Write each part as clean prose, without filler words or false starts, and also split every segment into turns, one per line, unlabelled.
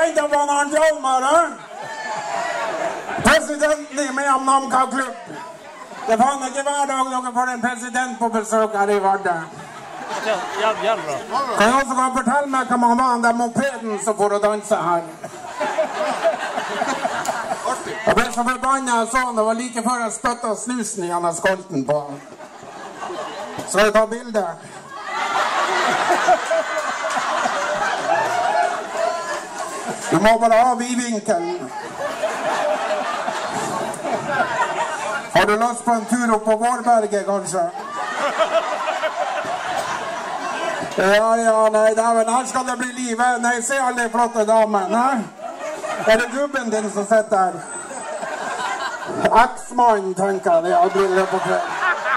tenkte på Arnt Hjalmar, presidenten i Namka-klubb. Det er faen ikke hver dag dere får en president på besøk her i Vardø. Kan jeg også kan fortelle meg hva man var den mopeden som får å danse her? Jeg ble så forbannet jeg så det var like før jeg spyttet snusen i denne skolten på. Skal jeg ta bilde? Du må bare ha vidvinkelen. Har du lyst på en tur opp på Vårberget, kanskje? Ja, nei, her skal det bli livet. Nei, se alle de flotte damene, Er det gubben din som sitter der? Eksmannen, tenker jeg, det har briller på kveld.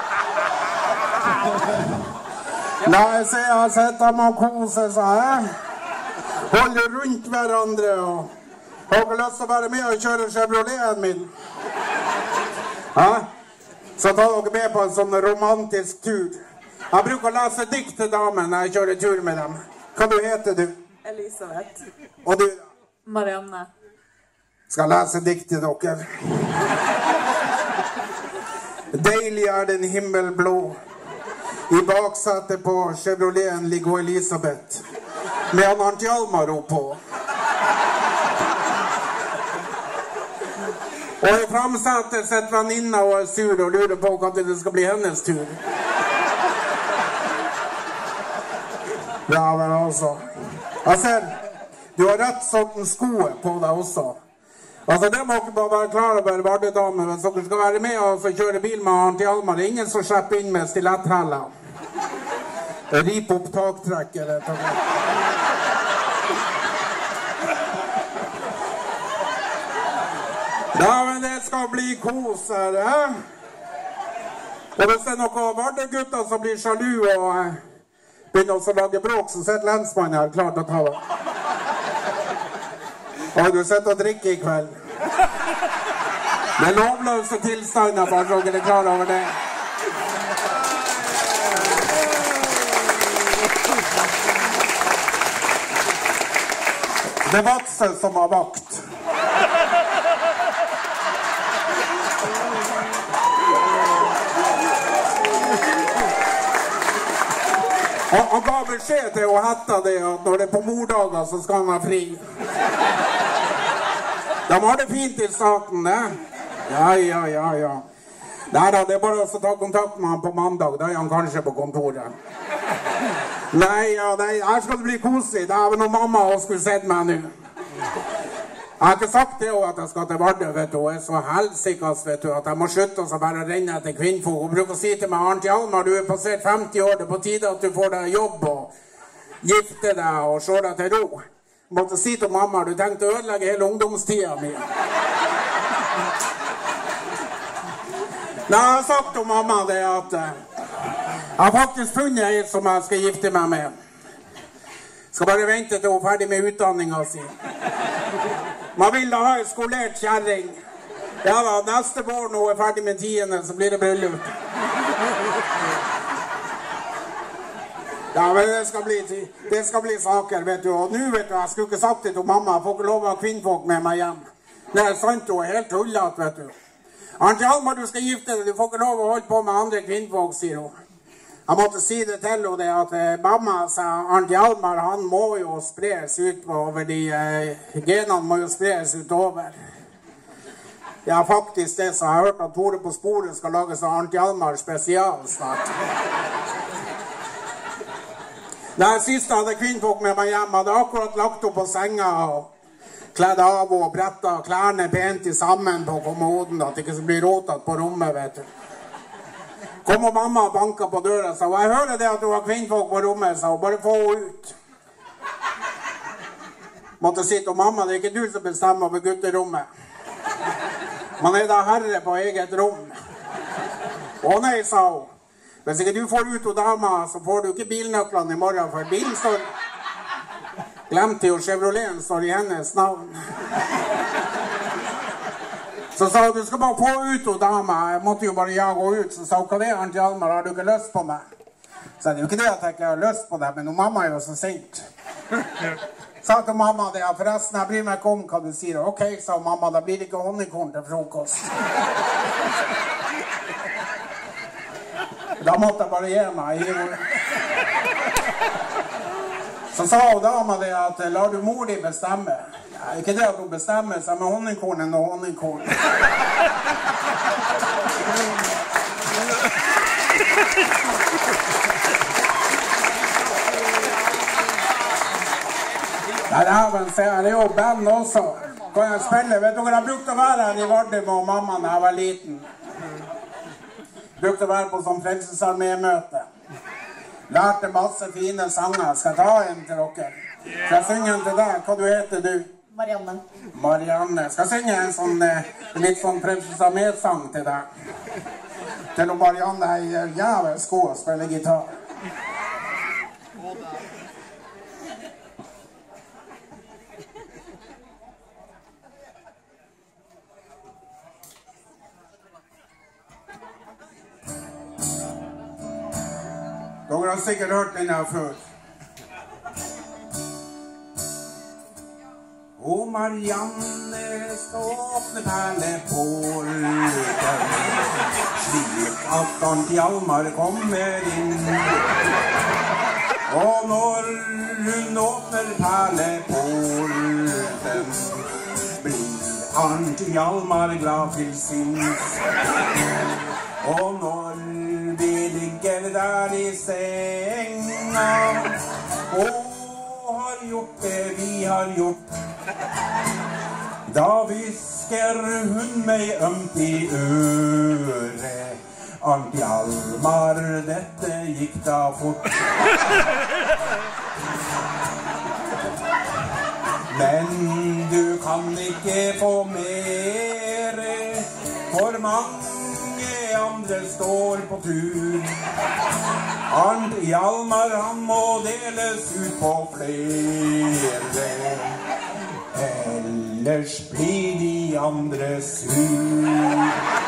Nei, se, jeg har sett dem og kose seg, Holder rundt hverandre, og har dere lyst til å være med og kjøre Chevroleten min? Så tar dere med på en sånn romantisk tur. Jeg bruker å lese dikt til damen når jeg kjører tur med dem. Hva du heter du?
Elisabeth.
Og du?
Marianne.
Skal lese dikt til dere. Deilig er den himmel blå. I baksetet på Chevroleten ligger Elisabeth. Med Arnt Hjalmar på. Og i framsetet sitter venninna og er sur og lurer på hva det skal bli hennes tur. Ja, men altså. Jeg ser, du har rett sorten skoer på deg også. Altså, det må ikke bare være klar over Vardø-damer, hvis dere skal være med og kjøre bil med Arnt Hjalmar. Det er ingen som slipper inn med stiletthæler. Rip opp taktrekker. Ja, men det skal bli kos her, Og hvis det er noen Vardø-gutter som blir sjalu og begynner å lage bråk, så sitter lensmannen her klar til å ta det. Og du sitter og drikker i kveld. Det er lovløse tilstander, bare så dere er klar over det. Det er Vadsø som har vakt. Han ga beskjed til å hette det at når det er på mordager så skal han ha fri. De har det fint i staten, Ja. Nei da, det er bare å ta kontakt med han på mandag, da er han kanskje på kontoret. Nei, her skal det bli koselig. Det er vel noen mamma hun skulle sett meg nå. Jeg har ikke sagt det at jeg skal til Vardø, vet du, og er så helsikkes, vet du, at jeg må slutte og bare renne etter kvinnfolk. Hun bruker å si til meg, Arnt Hjalmar, du er passert 50 år, det er på tide at du får deg jobb og gifte deg og slår deg til ro. Jeg måtte si til mamma, du tenkte å ødelegge hele ungdomstiden min. Nei, jeg har sagt til mamma det at jeg har faktisk funnet en som jeg skal gifte meg med. Skal bare vente til hun er ferdig med utdanningen sin. Man vil da ha en skolert kjerring. Ja da, neste vår når hun er ferdig med 10., så blir det bryllup. Ja, men det skal bli saker, vet du. Og nå, vet du, jeg skulle ikke sagt det til mamma. Jeg får ikke lov å ha kvinnfolk med meg hjem. Det er sant, hun er helt tullet, vet du. Arnt Hjalmar, du skal gifte deg. Du får ikke lov å holde på med andre kvinnfolk, sier hun. Jeg måtte si det til henne, at mamma sa Arnt Hjalmar, han må jo spres utover genene må jo spres utover. Ja, faktisk det, så jeg har hørt at Tore på sporet skal lage seg Arnt Hjalmar spesial snart. Da jeg sist hadde kvinnfolk med meg hjem, hadde akkurat lagt opp på senga og kledd av og brettet klærne pent i sammen på kommoden, at det ikke blir rotet på rommet, vet du. Kom og mamma og banket på døra, sa hun. Jeg hører det at du har kvinnfolk på rommet, sa hun. Bare få henne ut. Måtte si til mamma, det er ikke du som bestemmer over gutterommet. Man er da herre på eget rom. Å nei, sa hun. Hvis ikke du får ut og dama, så får du ikke bilnøklene i morgen, for bilen står... Glemte jo Chevroleten står i hennes navn. Så sa hun, du skal bare få ut og dama, jeg måtte jo bare jage henne ut. Så sa hun, hva det er, Arnt Hjalmar, har du ikke lyst på meg? Så det er jo ikke det at jeg ikke har lyst på deg, men mamma er jo så sint. Sa til mamma det, forresten, jeg bryr meg ikke om hva du sier. Ok, sa mamma, da blir det ikke honningkorn til frokost. Da måtte jeg bare gi meg. Så sa hun dama det at, lar du mor di bestemme? Ja, ikke det at hun bestemmer seg med honningkorn og honningkorn. Nei, det er jo band også. Kan jeg spille? Vet dere, jeg brukte å være her i Vardø med mamma da jeg var liten. Brukte å være på sånn Frelsesarmé-møte. Lærte masse fine sanger. Skal jeg ta en til dere? Skal jeg synge en til deg? Hva du heter du?
Marianne.
Marianne. Skal jeg synge en sånn, litt sånn Frelsesarmé-sang til deg? Til Marianne er jævlig god å spille gitar. Dere har sikkert hørt den her før. Og Marianne skal åpne perlepålen, slik at Arnt Hjalmar kommer inn. Og når hun åpner perlepålen, blir Arnt Hjalmar glad til sinns. Og når vi ligger der i senga og har gjort det vi har gjort, da hvisker hun meg ømt i øret. Arnt Hjalmar, dette gikk da fort. Men du kan ikke få mere, for mange andre står på tur. Arnt Hjalmar, han må deles ut på flere, ellers blir de andre sur.